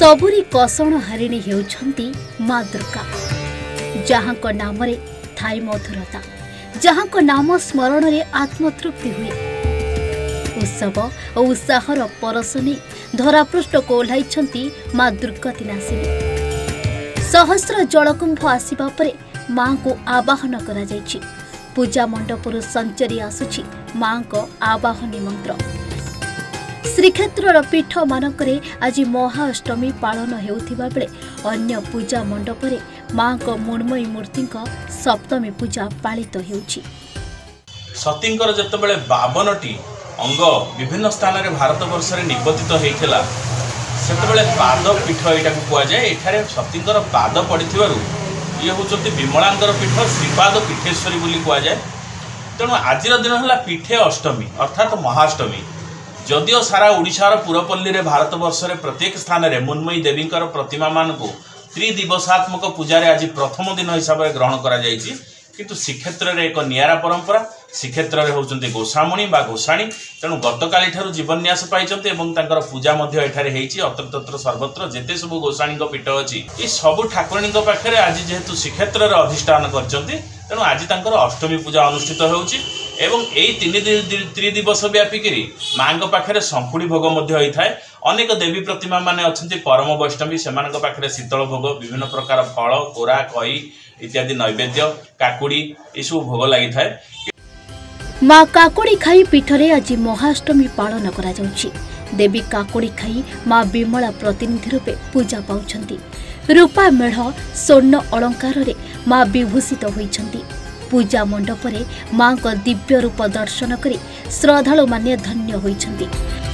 सबुरी कषण हारिणी हेउछंती माँ दुर्गा, जहाँ को नाम रे थाई मधुरता, जहाँ को नाम स्मरण रे आत्मतृप्ति हुए। उत्सव और उत्साहर परस नहीं धरापृष्ठ को ओह्लाइछंती माँ दुर्गति नासिनी। सहस्र जलकुंभ आसिबा परे माँ को आवाहन करा जायछि। पूजा मंडपरु संचरी आसुछि माँ को आवाहनी मंत्र। श्रीक्षेत्र पीठ मानकरे आज महाअष्टमी पालन हेउथिबा बेले अन्य पूजा मंडपरे माँ को मृण्मयी मूर्ति सप्तमी पूजा पालित हेउछि। सतींकर जतबेले 52टी अंग विभिन्न स्थान रे भारत वर्ष रे निबंधित होइथिला सेतबेले पाद पीठ एटा को कुआ जाय। एठारे सतींकर पाद पड़िथिबारु ये होचोती विमलांकर पीठ श्रीपाद पीठेश्वरी बोली कुआ जाय। तेणु आजिर दिन हला पीठे अष्टमी अर्थात महाअष्टमी। जदिओ सारा ओडिशार पुरपल्ली रे भारत वर्ष रे प्रत्येक स्थान रे मृण्मयी देवींकर प्रतिमा मान को त्रिदिवसात्मक पूजा रे आज प्रथम दिन हिसाब से ग्रहण करा जायछि। किंतु श्रीक्षेत्र रे एक नियारा परंपरा। श्रीक्षेत्र रे होउचंती गोसामणी बा गोसाणी। तेणु गतकाली ठारू जीवन्यास पाइचंती एवं तांकर पूजा मध्ये एठारे हेइछि। अत्र तत्र सर्वत्र जेते सब गोसाणी पीठ अछि ई सब ठाकुराणी पाखरे आज जेहेतु श्रीक्षेत्र रे अधिष्ठान करचंती तेणु आज तांकर अष्टमी पूजा अनुष्ठित होउछि। एवं यही त्रिदिवस व्यापिक माँ पाखे शंकुड़ी भोग होता है। अनेक देवी प्रतिमा माने अच्छी परम वैष्णवी से पाखे शीतल भोग विभिन्न प्रकार फल कोरा कई इत्यादि नैवेद्य काकुड़ी यू भोग लगी था। माँ काकुड़ी खाई पीठरे आज महाअष्टमी पालन करा जाउछि। देवी काकुड़ी खाई माँ विमला प्रतिनिधि रूपे पूजा पाउछंती। रूपा मेढ़ स्वर्ण अलंकार रे माँ विभूषित होइछंती। पूजा मंडपरे माँ को दिव्य रूप दर्शन करी श्रद्धालु माने धन्य होइछंती।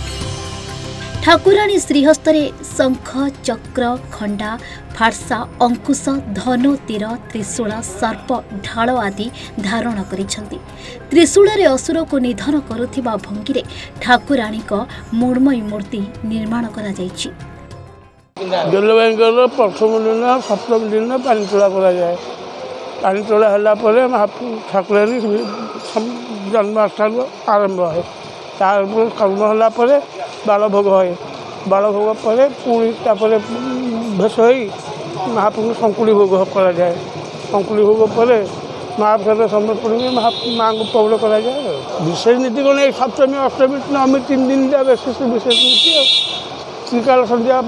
ठाकुराणी श्रीहस्तरे शंख चक्र खंडा फारसा अंकुश धनु तीर त्रिशूल सर्प ढाल आदि धारण करिछंती। त्रिशूल रे असुर को निधन करुथिबा भंगी ठाकुराणी को मृण्मयी मूर्ति निर्माण करा जायछि। जलवायु प्रथम दिन सप्तम दिन पानी तोड़ा करा जाए। पानी तोड़ा है ठाकुराणी जन्माष्टमी आरंभ है। तार कर्म है बाल भोग है। बाल भोग पर पुणी भेष हो महाप्रभु शंकुड़ी भोग करा जाए। शंकुड़ी भोग पर महाप्रसाद समर्पण में माँ को पौड़ करा जाए। विशेष नीति कौन सप्तमी अष्टमी नवमी 3 दिन विशेष नीति श्रीकाल संध्या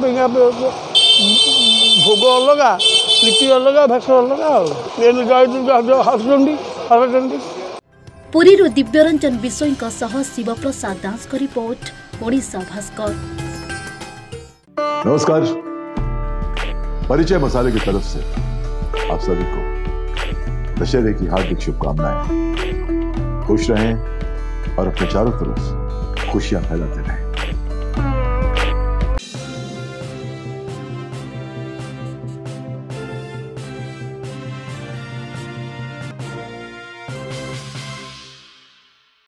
भोग अलग नीति अलग भेष अलग जय दुर्गा हरचंडी हरचंडी। पुरी दिव्यरंजन विषोई सह शिवप्रसाद दास का रिपोर्ट ओडिशा भास्कर। नमस्कार, परिचय मसाले की तरफ से आप सभी को दशहरे की हार्दिक शुभकामनाएं। खुश रहें और अपने चारों तरफ खुशियां फैलाते रहें।